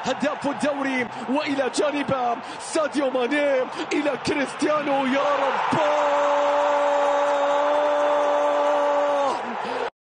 هداف الدوري، وإلى جانب ساديو ماني إلى كريستيانو. يا رب